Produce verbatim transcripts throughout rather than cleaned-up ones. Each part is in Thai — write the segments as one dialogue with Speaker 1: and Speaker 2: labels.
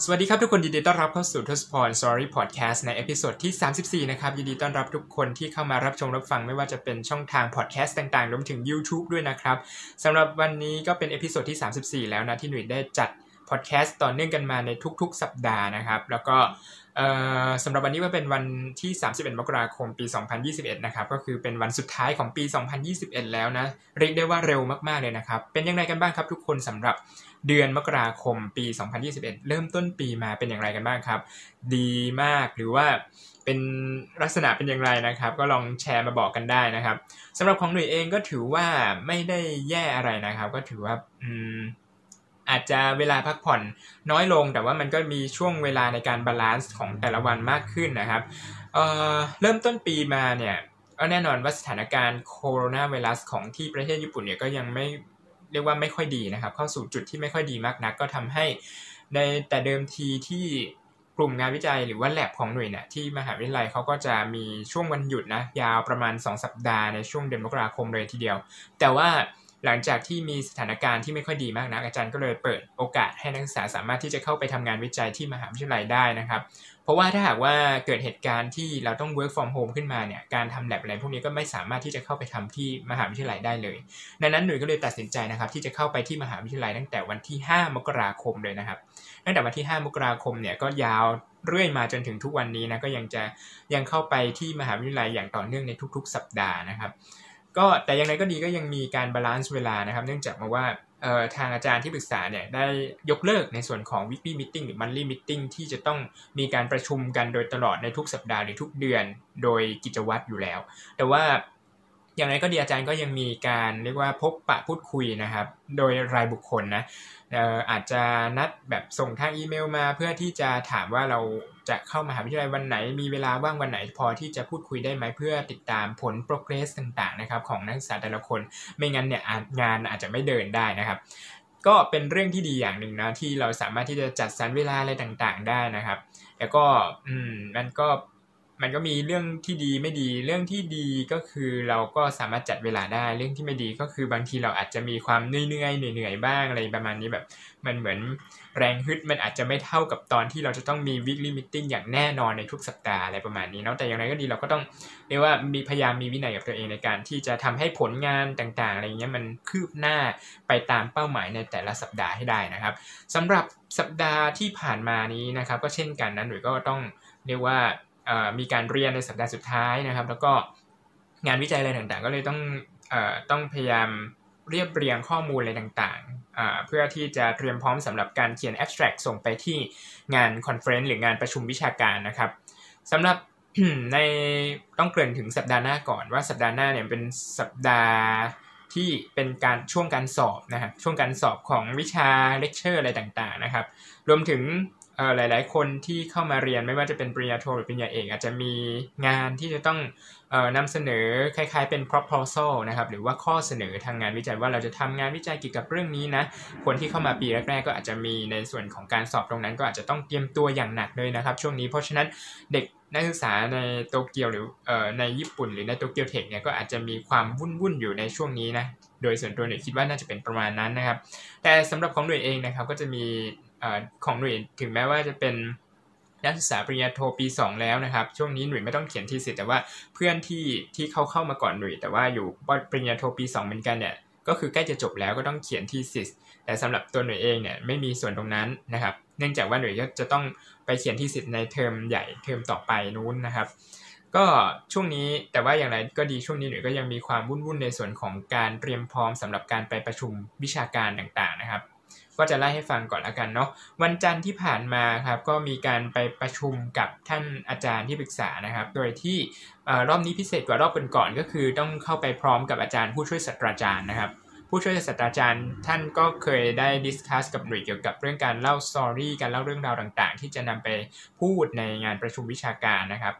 Speaker 1: สวัสดีครับทุกคนยินดีต้อนรับเข้าสู่ทศพร Story Podcast ในเอพิโซดที่สามสิบสี่นะครับยินดีต้อนรับทุกคนที่เข้ามารับชมรับฟังไม่ว่าจะเป็นช่องทาง Podcast ต่างๆรวมถึง YouTube ด้วยนะครับสำหรับวันนี้ก็เป็นเอพิโซดที่สามสิบสี่แล้วนะที่หนุ่ยได้จัด Podcast ต่อเนื่องกันมาในทุกๆสัปดาห์นะครับแล้วก็สำหรับวันนี้ก็เป็นวันที่สามสิบเอ็ดมกราคมปีสองพันยี่สิบเอ็ดนะครับก็คือเป็นวันสุดท้ายของปีสองพันยี่สิบเอ็ดแล้วนะเรียกได้ว่าเร็วมากๆเลยนะครับเป็นยังไงกันบ้างครับทุกคนสำหรับเดือนมกราคมปีสองพันยี่สิบเอ็ดเริ่มต้นปีมาเป็นอย่างไรกันบ้างครับดีมากหรือว่าเป็นลักษณะเป็นอย่างไรนะครับก็ลองแชร์มาบอกกันได้นะครับสำหรับของหนุ่ยเองก็ถือว่าไม่ได้แย่อะไรนะครับก็ถือว่าอืมอาจจะเวลาพักผ่อนน้อยลงแต่ว่ามันก็มีช่วงเวลาในการบาลานซ์ของแต่ละวันมากขึ้นนะครับเอ่อเริ่มต้นปีมาเนี่ยก็แน่นอนว่าสถานการณ์โคโรนาไวรัสของที่ประเทศญี่ปุ่นเนี่ยก็ยังไม่เรียกว่าไม่ค่อยดีนะครับเข้าสู่จุดที่ไม่ค่อยดีมากนักก็ทำให้ในแต่เดิมทีที่กลุ่มงานวิจัยหรือว่าแลบของหน่วยเนี่ยที่มหาวิทยาลัยเขาก็จะมีช่วงวันหยุดนะยาวประมาณสองสัปดาห์ในช่วงเดือนมกราคมเลยทีเดียวแต่ว่าหลังจากที่มีสถานการณ์ที่ไม่ค่อยดีมากนักอาจารย์ก็เลยเปิดโอกาสให้นักศึกษาสามารถที่จะเข้าไปทำงานวิจัยที่มหาวิทยาลัยได้นะครับเพราะว่าถ้าหากว่าเกิดเหตุการณ์ที่เราต้อง work from home ขึ้นมาเนี่ยการทำ lab อะไรพวกนี้ก็ไม่สามารถที่จะเข้าไปทำที่มหาวิทยาลัยได้เลยดังนั้นหนุ่ยก็เลยตัดสินใจนะครับที่จะเข้าไปที่มหาวิทยาลัยตั้งแต่วันที่ห้ามกราคมเลยนะครับตั้งแต่วันที่ห้ามกราคมเนี่ยก็ยาวเรื่อยมาจนถึงทุกวันนี้นะก็ยังจะยังเข้าไปที่มหาวิทยาลัยอย่างต่อเนื่องในทุกๆสัปดาห์นะครับก็แต่อย่างไรก็ดีก็ยังมีการบาลานซ์เวลานะครับเนื่องจากมาว่าเอ่อทางอาจารย์ที่ปรึกษาเนี่ยได้ยกเลิกในส่วนของ weekly meeting หรือ monthly meeting ที่จะต้องมีการประชุมกันโดยตลอดในทุกสัปดาห์หรือทุกเดือนโดยกิจวัตรอยู่แล้วแต่ว่าอย่างไรก็ดีอาจารย์ก็ยังมีการเรียกว่าพบปะพูดคุยนะครับโดยรายบุคคลนะเอ่ออาจจะนัดแบบส่งทางอีเมลมาเพื่อที่จะถามว่าเราจะเข้ามหาวิทยาลัยวันไหนมีเวลาว่างวันไหนพอที่จะพูดคุยได้ไหมเพื่อติดตามผล progress ต่างๆนะครับของนักศึกษาแต่ละคนไม่งั้นเนี่ยงานอาจจะไม่เดินได้นะครับก็เป็นเรื่องที่ดีอย่างหนึ่งนะที่เราสามารถที่จะจัดสรรเวลาอะไรต่างๆได้นะครับแล้วก็อืมมันก็มันก็มีเรื่องที่ดีไม่ดีเรื่องที่ดีก็คือเราก็สามารถจัดเวลาได้เรื่องที่ไม่ดีก็คือบางทีเราอาจจะมีความเหนื่อยๆเหนื่อยๆบ้างอะไรประมาณนี้แบบมันเหมือนแรงฮึดมันอาจจะไม่เท่ากับตอนที่เราจะต้องมี weekly meeting อย่างแน่นอนในทุกสัปดาห์อะไรประมาณนี้เนาะแต่อย่างไรก็ดีเราก็ต้องเรียกว่ามีพยายามมีวินัยกับตัวเองในการที่จะทำให้ผลงานต่างๆอะไรเงี้ยมันคืบหน้าไปตามเป้าหมายในแต่ละสัปดาห์ให้ได้นะครับสำหรับสัปดาห์ที่ผ่านมานี้นะครับก็เช่นกันนะหนุ่ยก็ต้องเรียกว่ามีการเรียนในสัปดาห์สุดท้ายนะครับแล้วก็งานวิจัยอะไรต่างๆก็เลยต้องเอ่อต้องพยายามเรียบเรียงข้อมูลอะไรต่างๆเพื่อที่จะเตรียมพร้อมสำหรับการเขียน abstract ส่งไปที่งานคอนเฟอเรนซ์หรืองานประชุมวิชาการนะครับสำหรับ ในต้องเกริ่นถึงสัปดาห์หน้าก่อนว่าสัปดาห์หน้าเนี่ยเป็นสัปดาห์ที่เป็นการช่วงการสอบนะครับช่วงการสอบของวิชาเลคเชอร์อะไรต่างๆนะครับรวมถึงเอ่อหลายๆคนที่เข้ามาเรียนไม่ว่าจะเป็นปริญญาโทหรือปริญญาเอกอาจจะมีงานที่จะต้องเอ่อนำเสนอคล้ายๆเป็น proposal นะครับหรือว่าข้อเสนอทางงานวิจัยว่าเราจะทำงานวิจัยเกี่ยวกับเรื่องนี้นะคนที่เข้ามาปีแรกๆก็อาจจะมีในส่วนของการสอบตรงนั้นก็อาจจะต้องเตรียมตัวอย่างหนักเลยนะครับช่วงนี้เพราะฉะนั้นเด็กนักศึกษาในโตเกียวหรือเอ่อในญี่ปุ่นหรือในโตเกียวเทคเนี่ยก็อาจจะมีความวุ่นๆอยู่ในช่วงนี้นะโดยส่วนตัวหน่วยคิดว่าน่าจะเป็นประมาณนั้นนะครับแต่สำหรับของหน่วยเองนะครับก็จะมีเอ่อของหน่วยถึงแม้ว่าจะเป็นนักศึกษาปริญญาโทปีสองแล้วนะครับช่วงนี้หน่วยไม่ต้องเขียนทีสิทธิ์แต่ว่าเพื่อนที่ที่เขาเข้ามาก่อนหน่วยแต่ว่าอยู่ปริญญาโทปีสองเหมือนกันเนี่ยก็คือใกล้จะจบแล้วก็ต้องเขียนทีสิทธิ์แต่สำหรับตัวหน่วยเองเนี่ยไม่มีส่วนตรงนั้นนะครับเนื่องจากว่าหน่วยก็จะต้องไปเขียนทีสิทธิ์ในเทอมใหญ่เทอมต่อไปนู้นนะครับก็ช่วงนี้แต่ว่าอย่างไรก็ดีช่วงนี้หน่วยก็ยังมีความวุ่นๆในส่วนของการเตรียมพร้อมสำหรับการไปประชุมวิชาการต่างๆนะครับก็จะไล่ให้ฟังก่อนแล้วกันเนาะวันจันทร์ที่ผ่านมาครับก็มีการไปประชุมกับท่านอาจารย์ที่ปรึกษานะครับโดยที่รอบนี้พิเศษกว่ารอบก่อนๆก็คือต้องเข้าไปพร้อมกับอาจารย์ผู้ช่วยศาสตราจารย์นะครับผู้ช่วยศาสตราจารย์ท่านก็เคยได้ดิสคัสกับหน่วยเกี่ยวกับเรื่องการเล่าสตอรี่การเล่าเรื่องราวต่างๆที่จะนำไปพูดในงานประชุมวิชาการนะครับ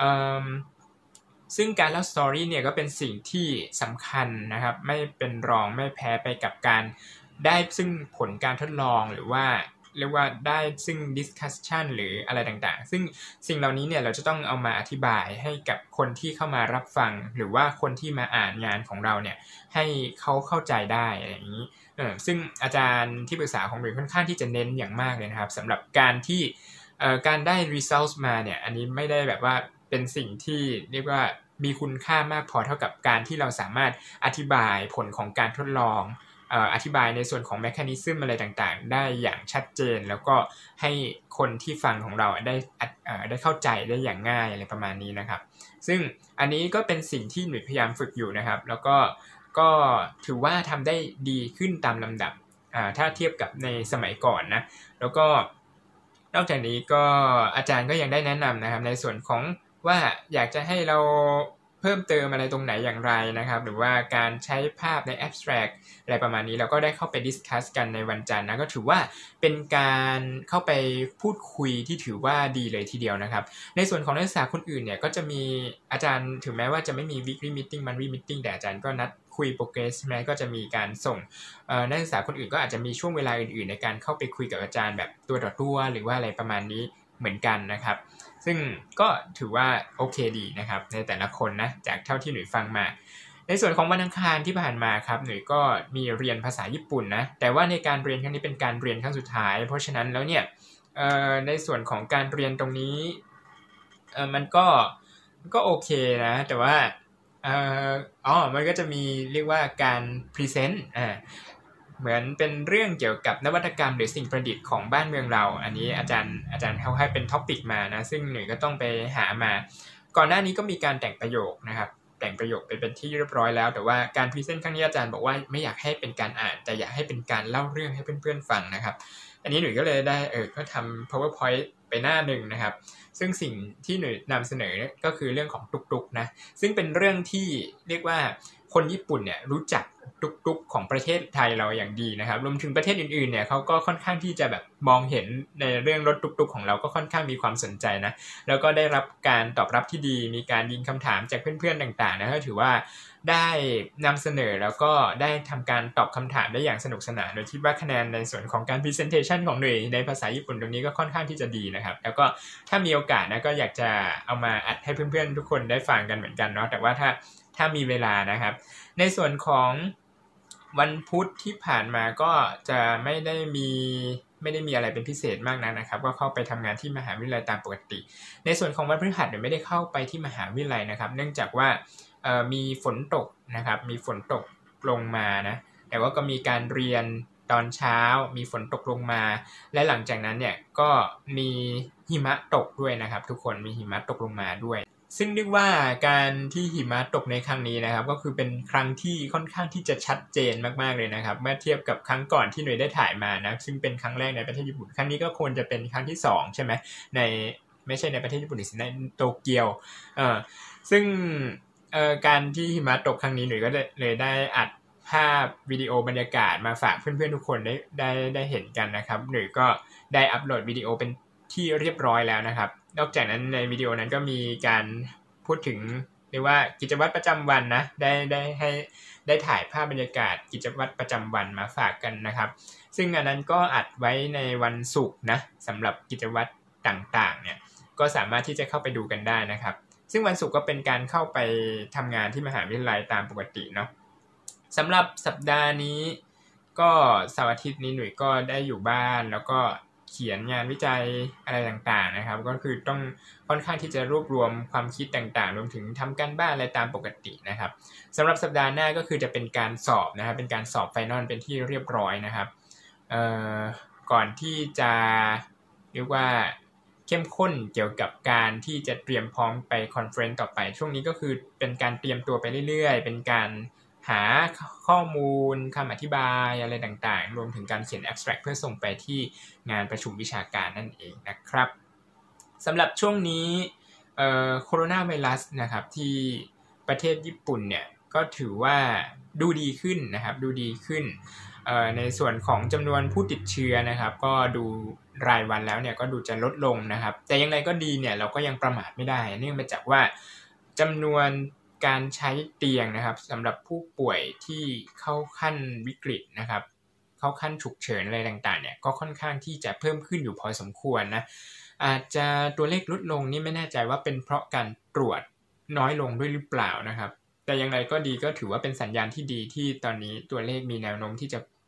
Speaker 1: ซึ่งการเล่าสตอรี่เนี่ยก็เป็นสิ่งที่สำคัญนะครับไม่เป็นรองไม่แพ้ไปกับการได้ซึ่งผลการทดลองหรือว่าเรียกว่าได้ซึ่ง discussion หรืออะไรต่างๆซึ่งสิ่งเหล่านี้เนี่ยเราจะต้องเอามาอธิบายให้กับคนที่เข้ามารับฟังหรือว่าคนที่มาอ่านงานของเราเนี่ยให้เขาเข้าใจได้อะไรอย่างนี้เออซึ่งอาจารย์ที่ปรึกษาของหนุ่ยค่อนข้างที่จะเน้นอย่างมากเลยนะครับสำหรับการที่เอ่อการได้ results มาเนี่ยอันนี้ไม่ได้แบบว่าเป็นสิ่งที่เรียกว่ามีคุณค่ามากพอเท่ากับการที่เราสามารถอธิบายผลของการทดลองเอ่ออธิบายในส่วนของแมคานิซึมอะไรต่างๆได้อย่างชัดเจนแล้วก็ให้คนที่ฟังของเราได้เอ่อได้เข้าใจได้อย่างง่ายอะไรประมาณนี้นะครับซึ่งอันนี้ก็เป็นสิ่งที่หนุ่ยพยายามฝึกอยู่นะครับแล้วก็ก็ถือว่าทำได้ดีขึ้นตามลำดับอ่าถ้าเทียบกับในสมัยก่อนนะแล้วก็นอกจากนี้ก็อาจารย์ก็ยังได้แนะนำนะครับในส่วนของว่าอยากจะให้เราเพิ่มเติมอะไรตรงไหนอย่างไรนะครับหรือว่าการใช้ภาพใน abstract อะไรประมาณนี้เราก็ได้เข้าไปดิสคัสกันในวันจันทร์นะก็ถือว่าเป็นการเข้าไปพูดคุยที่ถือว่าดีเลยทีเดียวนะครับในส่วนของนักศึกษาคนอื่นเนี่ยก็จะมีอาจารย์ถึงแม้ว่าจะไม่มี weekly meeting monthly meeting แต่อาจารย์ก็นัดคุยโปรเกรสใช่ไหมก็จะมีการส่งนักศึกษาคนอื่นก็อาจจะมีช่วงเวลาอื่นๆในการเข้าไปคุยกับอาจารย์แบบตัวต่อตัวหรือว่าอะไรประมาณนี้เหมือนกันนะครับซึ่งก็ถือว่าโอเคดีนะครับในแต่ละคนนะจากเท่าที่หนุ่ยฟังมาในส่วนของวันอังคารที่ผ่านมาครับหนุ่ยก็มีเรียนภาษาญี่ปุ่นนะแต่ว่าในการเรียนครั้งนี้เป็นการเรียนครั้งสุดท้ายเพราะฉะนั้นแล้วเนี่ยในส่วนของการเรียนตรงนี้มันก็ก็โอเคนะแต่ว่าอ๋อมันก็จะมีเรียกว่าการพรีเซนต์อ่าเหมือนเป็นเรื่องเกี่ยวกับนวัตกรรมหรือสิ่งประดิษฐ์ของบ้านเมืองเราอันนี้อาจารย์อาจารย์เขาให้เป็นท็อปิกมานะซึ่งหนุ่ยก็ต้องไปหามาก่อนหน้านี้ก็มีการแต่งประโยคนะครับแต่งประโยคไปเป็นที่เรียบร้อยแล้วแต่ว่าการพรีเซนต์ครั้งนี้อาจารย์บอกว่าไม่อยากให้เป็นการอ่านแต่อยากให้เป็นการเล่าเรื่องให้เพื่อนๆฟังนะครับอันนี้หนุ่ยก็เลยได้เออก็ทำ powerpoint ไปหน้าหนึ่งนะครับซึ่งสิ่งที่หนุ่ยนำเสนอก็คือเรื่องของตุกๆนะซึ่งเป็นเรื่องที่เรียกว่าคนญี่ปุ่นเนี่ยรู้จักตุกๆของประเทศไทยเราอย่างดีนะครับรวมถึงประเทศอื่นๆเนี่ยเขาก็ค่อนข้างที่จะแบบมองเห็นในเรื่องรถตุกๆของเราก็ค่อนข้างมีความสนใจนะแล้วก็ได้รับการตอบรับที่ดีมีการยิงคำถามจากเพื่อนๆต่างๆนะก็ถือว่าได้นำเสนอแล้วก็ได้ทำการตอบคำถามได้อย่างสนุกสนานโดยคิดว่าคะแนนในส่วนของการ presentation ของหนุ่ยในภาษาญี่ปุ่นตรงนี้ก็ค่อนข้างที่จะดีนะครับแล้วก็ถ้ามีโอกาสนะก็อยากจะเอามาอัดให้เพื่อนๆทุกคนได้ฟังกันเหมือนกันเนาะแต่ว่าถ้าถ้ามีเวลานะครับในส่วนของวันพุธที่ผ่านมาก็จะไม่ได้มีไม่ได้มีอะไรเป็นพิเศษมากนักนะครับก็เข้าไปทำงานที่มหาวิทยาลัยตามปกติในส่วนของวันพฤหัสเนี่ยไม่ได้เข้าไปที่มหาวิทยาลัยนะครับเนื่องจากว่ามีฝนตกนะครับมีฝนตกลงมานะแต่ว่าก็มีการเรียนตอนเช้ามีฝนตกลงมาและหลังจากนั้นเนี่ยก็มีหิมะตกด้วยนะครับทุกคนมีหิมะตกลงมาด้วยซึ่งเรียกว่าการที่หิมะตกในครั้งนี้นะครับก็คือเป็นครั้งที่ค่อนข้างที่จะชัดเจนมากๆเลยนะครับเมื่อเทียบกับครั้งก่อนที่หน่วยได้ถ่ายมานะซึ่งเป็นครั้งแรกในประเทศญี่ปุ่นครั้งนี้ก็ควรจะเป็นครั้งที่สองใช่ไหมในไม่ใช่ในประเทศญี่ปุ่นในโตเกียวเอ่อซึ่งเอ่อการที่หิมะตกครั้งนี้หน่วยก็เลยได้อัดภาพวิดีโอบรรยากาศมาฝากเพื่อนๆทุกคนได้ได้ได้เห็นกันนะครับหน่วยก็ได้อัปโหลดวิดีโอเป็นที่เรียบร้อยแล้วนะครับนอกจากนั้นในวิดีโอนั้นก็มีการพูดถึงเรียกว่ากิจวัตรประจำวันนะได้ได้ให้ได้ถ่ายภาพบรรยากาศกิจวัตรประจำวันมาฝากกันนะครับซึ่งอันนั้นก็อัดไว้ในวันศุกร์นะสำหรับกิจวัตรต่างๆเนี่ยก็สามารถที่จะเข้าไปดูกันได้นะครับซึ่งวันศุกร์ก็เป็นการเข้าไปทำงานที่มหาวิทยาลัยตามปกติเนาะสำหรับสัปดาห์นี้ก็เสาร์อาทิตย์นี้หนุ่ยก็ได้อยู่บ้านแล้วก็เขียนงานวิจัยอะไรต่างๆนะครับก็คือต้องค่อนข้างที่จะรวบรวมความคิดต่างๆรวมถึงทำการบ้านอะไรตามปกตินะครับสำหรับสัปดาห์หน้าก็คือจะเป็นการสอบนะครับเป็นการสอบไฟนอลเป็นที่เรียบร้อยนะครับเอ่อก่อนที่จะเรียกว่าเข้มข้นเกี่ยวกับการที่จะเตรียมพร้อมไปคอนเฟอเรนซ์ต่อไปช่วงนี้ก็คือเป็นการเตรียมตัวไปเรื่อยๆเป็นการหาข้อมูลคำอธิบายอะไรต่างๆรวมถึงการเขียน abstract เพื่อส่งไปที่งานประชุมวิชาการนั่นเองนะครับสำหรับช่วงนี้เอ่อโคโรนาไวรัสนะครับที่ประเทศญี่ปุ่นเนี่ยก็ถือว่าดูดีขึ้นนะครับดูดีขึ้นเอ่อในส่วนของจำนวนผู้ติดเชื้อนะครับก็ดูรายวันแล้วเนี่ยก็ดูจะลดลงนะครับแต่อย่างไรก็ดีเนี่ยเราก็ยังประมาทไม่ได้เนื่องมาจากว่าจำนวนการใช้เตียงนะครับสำหรับผู้ป่วยที่เข้าขั้นวิกฤตนะครับเข้าขั้นฉุกเฉินอะไรต่างๆเนี่ยก็ค่อนข้างที่จะเพิ่มขึ้นอยู่พอสมควรนะอาจจะตัวเลขลดลงนี่ไม่แน่ใจว่าเป็นเพราะการตรวจน้อยลงด้วยหรือเปล่านะครับแต่อย่างไรก็ดีก็ถือว่าเป็นสัญญาณที่ดีที่ตอนนี้ตัวเลขมีแนวโน้มที่จะ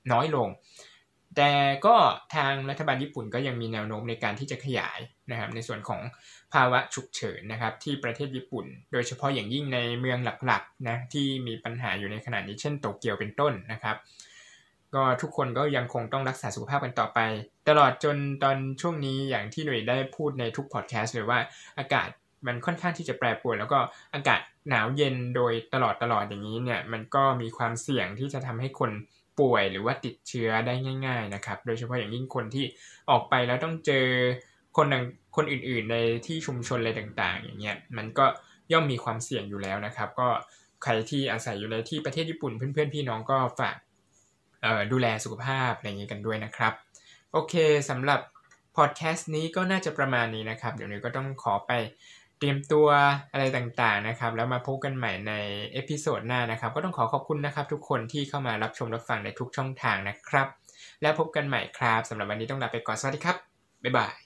Speaker 1: น้อยลงแต่ก็ทางรัฐบาลญี่ปุ่นก็ยังมีแนวโน้มในการที่จะขยายนะครับในส่วนของภาวะฉุกเฉินนะครับที่ประเทศญี่ปุ่นโดยเฉพาะอย่างยิ่งในเมืองหลักๆนะที่มีปัญหาอยู่ในขณะนี้เช่นโตเกียวเป็นต้นนะครับก็ทุกคนก็ยังคงต้องรักษาสุขภาพกันต่อไปตลอดจนตอนช่วงนี้อย่างที่หน่วยได้พูดในทุกพอดแคสต์เลยว่าอากาศมันค่อนข้างที่จะแปรปรวนแล้วก็อากาศหนาวเย็นโดยตลอดตลอดอย่างนี้เนี่ยมันก็มีความเสี่ยงที่จะทำให้คนป่วยหรือว่าติดเชื้อได้ง่ายๆนะครับโดยเฉพาะอย่างยิ่งคนที่ออกไปแล้วต้องเจอคนคนอื่นๆในที่ชุมชนอะไรต่างๆอย่างเงี้ยมันก็ย่อมมีความเสี่ยงอยู่แล้วนะครับก็ใครที่อาศัยอยู่ในที่ประเทศญี่ปุ่นเพื่อนๆพี่น้องก็ฝากเอ่อดูแลสุขภาพอะไรอย่างงี้กันด้วยนะครับโอเคสำหรับพอดแคสต์นี้ก็น่าจะประมาณนี้นะครับเดี๋ยวนี้ก็ต้องขอไปเตรียมตัวอะไรต่างๆนะครับแล้วมาพบกันใหม่ในเอพิโซดหน้านะครับก็ต้องขอขอบคุณนะครับทุกคนที่เข้ามารับชมรับฟังในทุกช่องทางนะครับแล้วพบกันใหม่ครับสำหรับวันนี้ต้องลาไปก่อนสวัสดีครับบ๊ายบาย